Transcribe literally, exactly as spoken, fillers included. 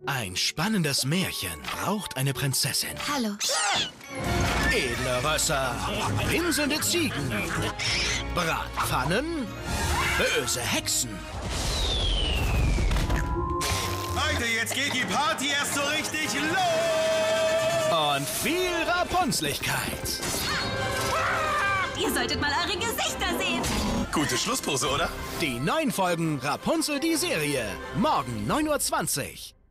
Ein spannendes Märchen braucht eine Prinzessin. Hallo. Edle Rösser, winselnde Ziegen, Bratpfannen, böse Hexen. Leute, jetzt geht die Party erst so richtig los! Und viel Rapunzligkeit. Ihr solltet mal eure Gesichter sehen. Gute Schlusspose, oder? Die neuen Folgen Rapunzel die Serie. Morgen neun Uhr zwanzig.